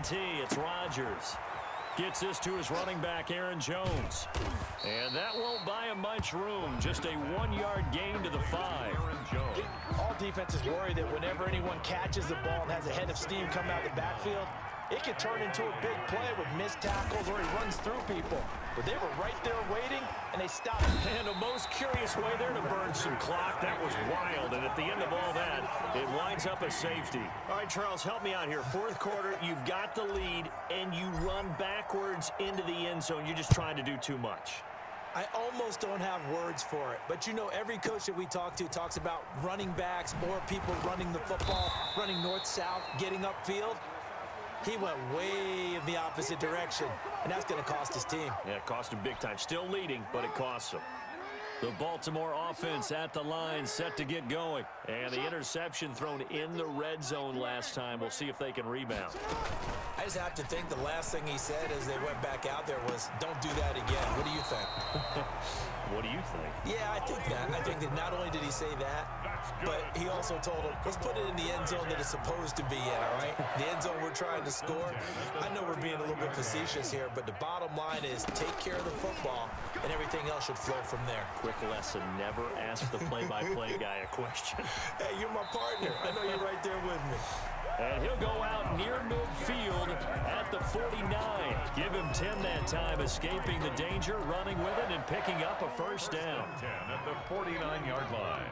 T. It's Rodgers. Gets this to his running back, Aaron Jones. And that won't buy him much room. Just a 1-yard gain to the 5. All defenses worry that whenever anyone catches the ball and has a head of steam coming out of the backfield, it can turn into a big play with missed tackles or he runs through people. But they were right there waiting, and they stopped. And the most curious way there to burn some clock. That was wild. And at the end of all that, it winds up a safety. All right, Charles, help me out here. Fourth quarter, you've got the lead, and you run backwards into the end zone. You're just trying to do too much. I almost don't have words for it. But, you know, every coach that we talk to talks about running backs or people running the football, running north-south, getting upfield. He went way in the opposite direction, and that's going to cost his team. Yeah, it cost him big time. Still leading, but it costs him. The Baltimore offense at the line, set to get going. And the interception thrown in the red zone last time. We'll see if they can rebound. I just have to think the last thing he said as they went back out there was, don't do that again. What do you think? What do you think? Yeah, I think that. I think that not only did he say that, but he also told him, let's put it in the end zone that it's supposed to be in, all right? The end zone we're trying to score. I know we're being a little bit facetious here, but the bottom line is take care of the football, and everything else should flow from there. Quick lesson, never ask the play-by-play guy a question. Hey, you're my partner. I know you're right there with me. And he'll go out near midfield at the 49. Give him 10 that time, escaping the danger, running with it, and picking up a first down. 10 at the 49-yard line.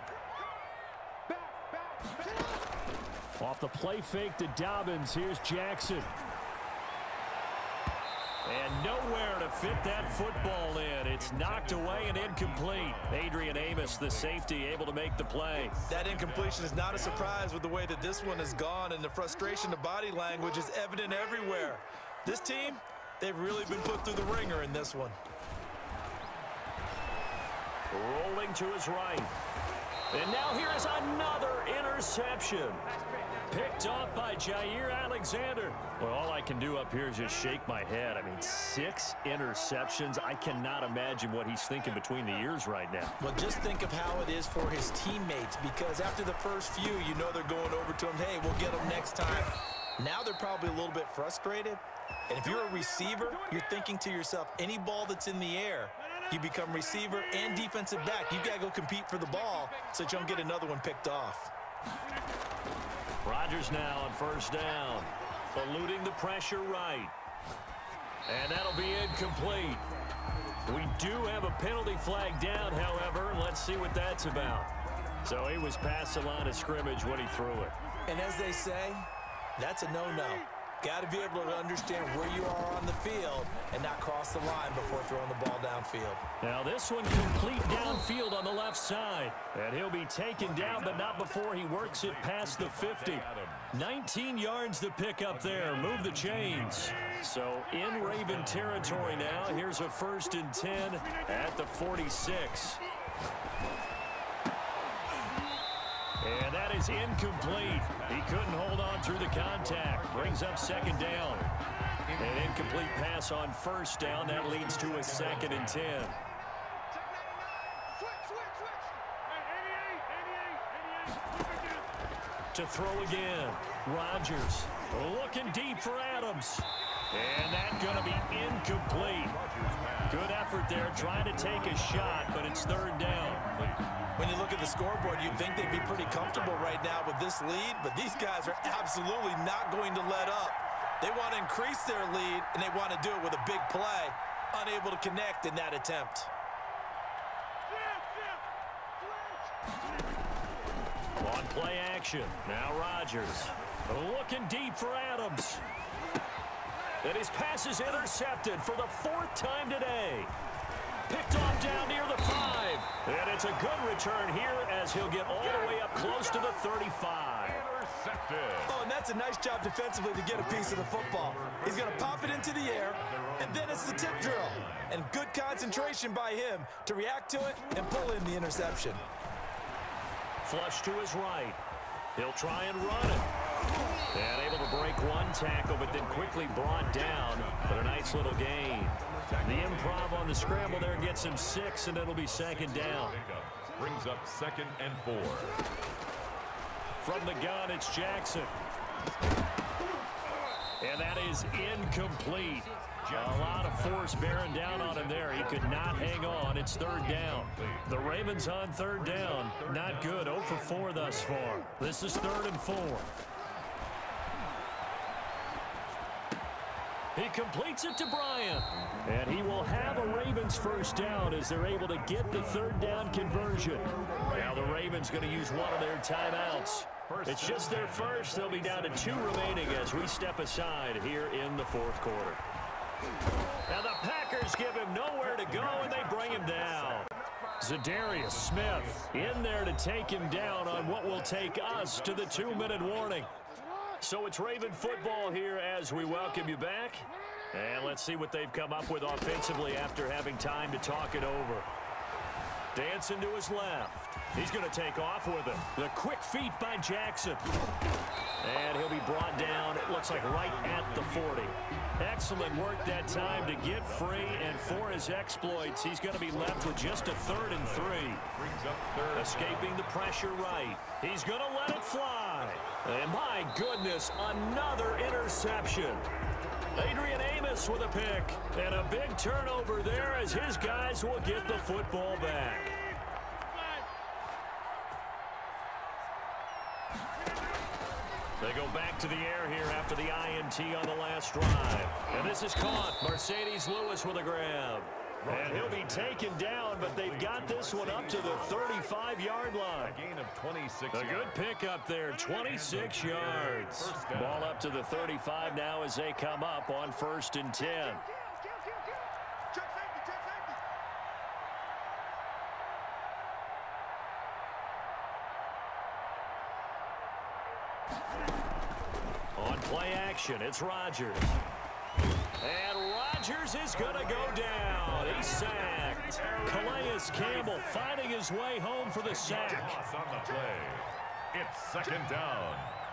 Off the play fake to Dobbins, here's Jackson. And nowhere to fit that football in. It's knocked away and incomplete. Adrian Amos, the safety, able to make the play. That incompletion is not a surprise with the way that this one has gone, and the frustration, the body language is evident everywhere. This team, they've really been put through the ringer in this one. Rolling to his right. And now here is another interception. Picked off by Jair Alexander. Well, all I can do up here is just shake my head. I mean, 6 interceptions. I cannot imagine what he's thinking between the ears right now. Well, just think of how it is for his teammates, because after the first few, you know they're going over to him, hey, we'll get them next time. Now they're probably a little bit frustrated. And if you're a receiver, you're thinking to yourself, any ball that's in the air, you become receiver and defensive back. You got to go compete for the ball so that you don't get another one picked off. Rodgers now on first down, eluding the pressure right. And that'll be incomplete. We do have a penalty flag down, however. Let's see what that's about. So he was past the line of scrimmage when he threw it. And as they say, that's a no-no. Got to be able to understand where you are on the field and not cross the line before throwing the ball downfield. Now this one complete downfield on the left side. And he'll be taken down, but not before he works it past the 50. 19 yards to pick up there. Move the chains. So in Raven territory now. Here's a 1st and 10 at the 46. And that is incomplete. He couldn't hold on through the contact. Brings up 2nd down. An incomplete pass on 1st down. That leads to a 2nd and 10. To throw again. Rodgers looking deep for Adams. And that's going to be incomplete. Good effort there, trying to take a shot, but it's 3rd down. When you look at the scoreboard, you'd think they'd be pretty comfortable right now with this lead, but these guys are absolutely not going to let up. They want to increase their lead, and they want to do it with a big play, unable to connect in that attempt. On play action, now Rodgers looking deep for Adams. And his pass is intercepted for the 4th time today. Picked off down near the 5. And it's a good return here as he'll get all the way up close to the 35. Oh, and that's a nice job defensively to get a piece of the football. He's going to pop it into the air, and then it's the tip drill. And good concentration by him to react to it and pull in the interception. Flush to his right. He'll try and run it. And able to break one tackle, but then quickly brought down. But a nice little gain. The improv on the scramble there gets him 6, and it'll be 2nd down. Brings up 2nd and 4. From the gun, it's Jackson. And that is incomplete. A lot of force bearing down on him there. He could not hang on. It's third down. The Ravens on third down. Not good. 0 for 4 thus far. This is 3rd and 4. He completes it to Bryant. And he will have a Ravens first down as they're able to get the third down conversion. Now the Ravens going to use one of their timeouts. It's just their first. They'll be down to 2 remaining as we step aside here in the 4th quarter. Now the Packers give him nowhere to go, and they bring him down. Za'Darius Smith in there to take him down on what will take us to the 2-minute warning. So it's Raven football here as we welcome you back. And let's see what they've come up with offensively after having time to talk it over. Dancing to his left. He's going to take off with it. The quick feet by Jackson. And he'll be brought down, it looks like right at the 40. Excellent work that time to get free, and for his exploits, he's going to be left with just a 3rd and 3. Escaping the pressure right. He's going to let it fly. And my goodness, another interception. Adrian Amos with a pick. And a big turnover there as his guys will get the football back. They go back to the air here after the INT on the last drive. And this is caught. Mercedes Lewis with a grab. And he'll be taken down, but they've got this one up to the 35-yard line. A gain of 26 A good pick up there, 26 yards. Ball up to the 35 now as they come up on 1st and 10. On play action, it's Rodgers. And Rodgers is going to go down. He's sacked. Calais Campbell finding his way home for the sack. On the play. It's 2nd down.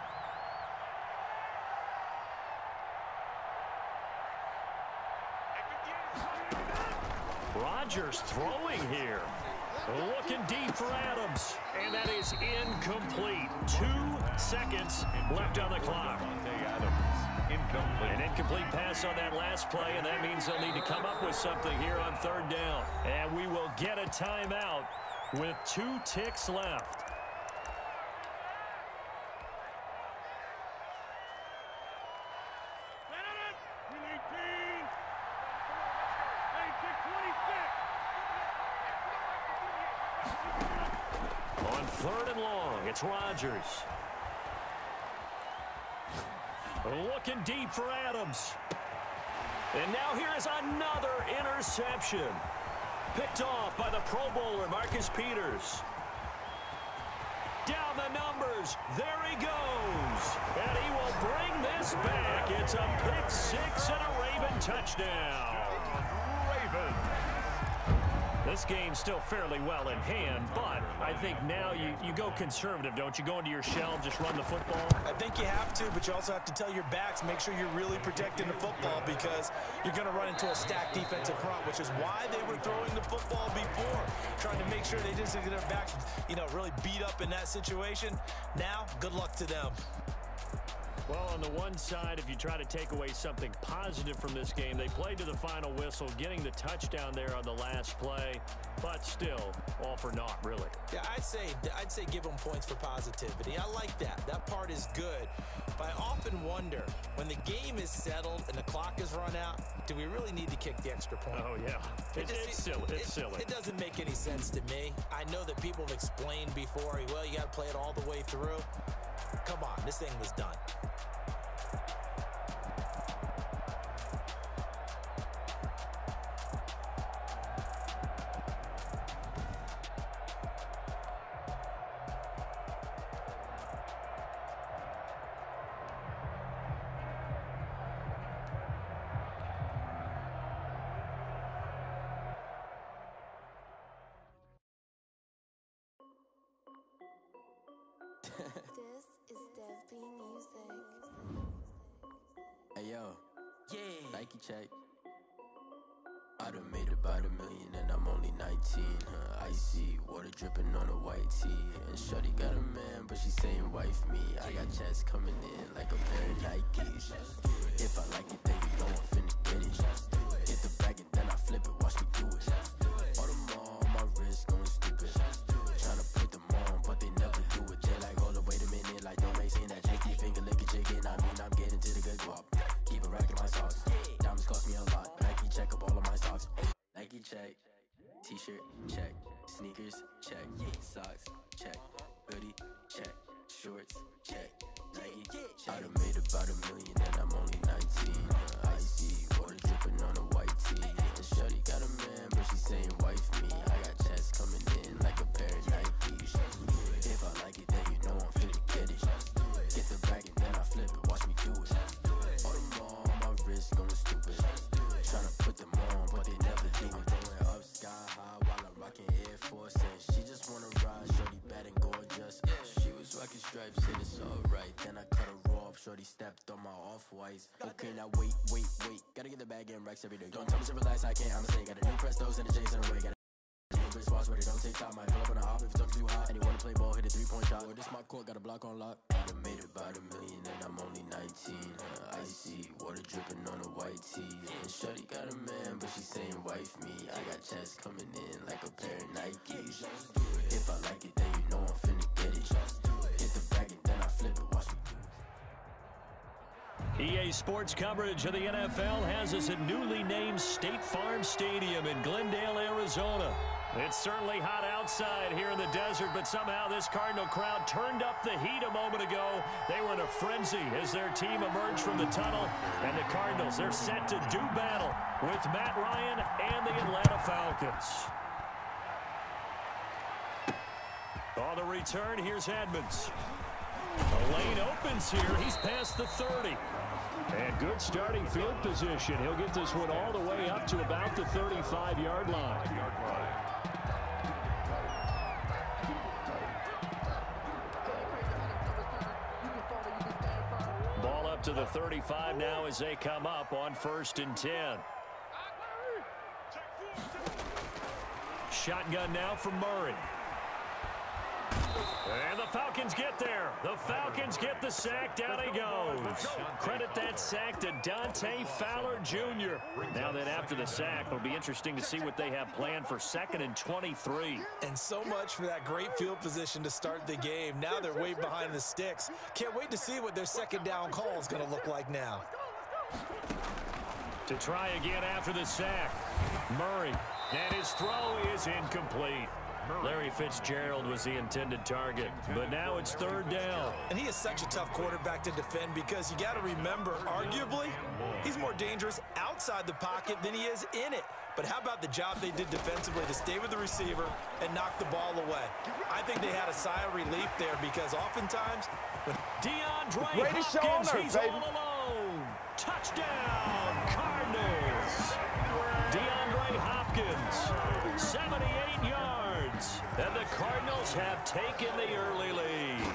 Rodgers throwing here. Looking deep for Adams. And that is incomplete. 2 seconds left on the clock. An incomplete pass on that last play, and that means they'll need to come up with something here on 3rd down. And we will get a timeout with 2 ticks left. On 3rd and long, it's Rodgers. Looking deep for Adams. And now here is another interception. Picked off by the Pro Bowler, Marcus Peters. Down the numbers. There he goes. And he will bring this back. It's a pick 6 and a Raven touchdown. Ravens. This game's still fairly well in hand, but I think now you go conservative, don't you? Go into your shell, just run the football? I think you have to, but you also have to tell your backs, make sure you're really protecting the football because you're going to run into a stacked defensive front, which is why they were throwing the football before, trying to make sure they didn't get their backs, really beat up in that situation. Now, good luck to them. Well, on the one side, if you try to take away something positive from this game, they played to the final whistle, getting the touchdown there on the last play, but still, all for naught, really. Yeah, I'd say give them points for positivity. I like that. That part is good. But I often wonder, when the game is settled and the clock is run out, do we really need to kick the extra point? Oh, yeah. It's silly. It's silly. It doesn't make any sense to me. I know that people have explained before, well, you got to play it all the way through. Come on, this thing was done. This is Dev B Music. Hey yo, Yeah. Nike check. I done made about $1 million and I'm only only 19. Icy, water dripping on a white tee. And shorty got a man, but she saying wife me. I got checks coming in like a pair of Nikes. If I like it, then you know I'm finna get it. Get the bag and then I flip it, watch me do it. All on my wrist going stupid. Tryna put them on, but they never do it. They like, hold up, wait a minute, like don't make sense. That tricky finger licking chicken, I mean I'm getting to the good guap. Keep a rack in my socks. Diamonds cost me a lot. Nike check up all of my socks. Nike check. T-shirt check. Sneakers check. Socks check. Hoodie check. Shorts check. Nike check. I done made about $1 million and I'm only 19. Icy, water dripping on a white tee. And shorty got a man, but she saying wife me. I got checks coming in like a pair of Nikes. If I like it, then you know I'm finna get it. Get the bag and then I flip it, watch me do it. All on my wrist going stupid. Tryna put them on, but they never do it. Going up sky high while I'm rocking Air Force. And she just wanna ride, shorty bad and gorgeous. She was rocking stripes, said it's alright. Then I cut her off, shorty stepped on my off-whites. Okay, now wait. Gotta get the bag and racks every day. Don't tell me to relax, I can't, I'ma say. Got a new Prestos and a J's in the way. Got a new Chris Boss, but it don't take time. I pull up on a hop if it talks too hot. And you wanna play ball, hit a 3-point shot. Or this my court, got a block on lock. I done made about $1 million and I'm only 19. Icy, water dripping on a white tee. And shorty got a man, but she saying wife me. I got checks coming in like a pair of Nikes. If I like it, then you know I'm finna get it. Get the bag and then I flip it, watch me do it. EA Sports coverage of the NFL has us at newly named State Farm Stadium in Glendale, Arizona. It's certainly hot outside here in the desert, but somehow this Cardinal crowd turned up the heat a moment ago. They were in a frenzy as their team emerged from the tunnel, and the Cardinals, they're set to do battle with Matt Ryan and the Atlanta Falcons. On the return, here's Edmonds. The lane opens here. He's past the 30. And good starting field position. He'll get this one all the way up to about the 35-yard line. Ball up to the 35 now as they come up on 1st and 10. Shotgun now from Murray. And the Falcons get there. The Falcons get the sack. Down he goes. Credit that sack to Dante Fowler Jr. Now that after the sack, it'll be interesting to see what they have planned for 2nd and 23. And so much for that great field position to start the game. Now they're way behind the sticks. Can't wait to see what their 2nd down call is going to look like now. To try again after the sack. Murray. And his throw is incomplete. Larry Fitzgerald was the intended target, but now it's 3rd down. And he is such a tough quarterback to defend because you got to remember, arguably, he's more dangerous outside the pocket than he is in it. But how about the job they did defensively to stay with the receiver and knock the ball away? I think they had a sigh of relief there because oftentimes when DeAndre Hopkins, he's all alone. Touchdown, Cardinals. DeAndre Hopkins, 78 yards. And the Cardinals have taken the early lead.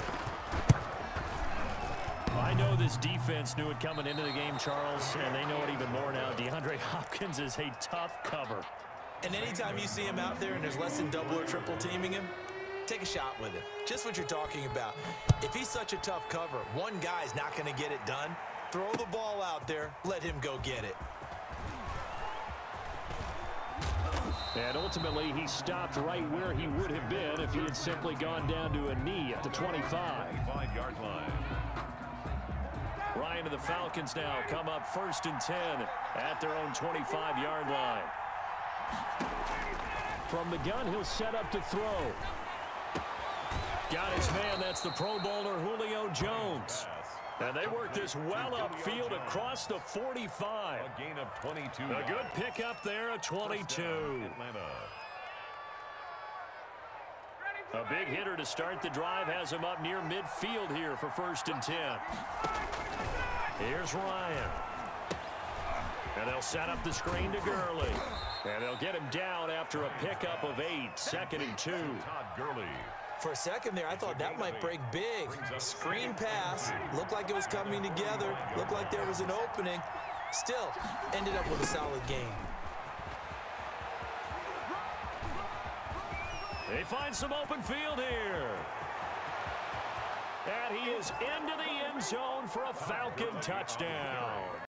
I know this defense knew it coming into the game, Charles, and they know it even more now. DeAndre Hopkins is a tough cover. And anytime you see him out there and there's less than double or triple teaming him, take a shot with him. Just what you're talking about. If he's such a tough cover, one guy's not going to get it done. Throw the ball out there, let him go get it. And ultimately, he stopped right where he would have been if he had simply gone down to a knee at the 25. 5-yard line. Ryan and the Falcons now come up 1st and 10 at their own 25-yard line. From the gun, he'll set up to throw. Got his man. That's the Pro Bowler Julio Jones. And they work this well upfield across the 45. A gain of 22. A good pickup there at 22. Atlanta. A big hitter to start the drive has him up near midfield here for 1st and 10. Here's Ryan. And they'll set up the screen to Gurley. And they'll get him down after a pickup of 8. 2nd and 2. Todd Gurley. For a second there, I thought that might break big. Screen pass. Looked like it was coming together. Looked like there was an opening. Still, ended up with a solid game. They find some open field here. And he is into the end zone for a Falcon touchdown.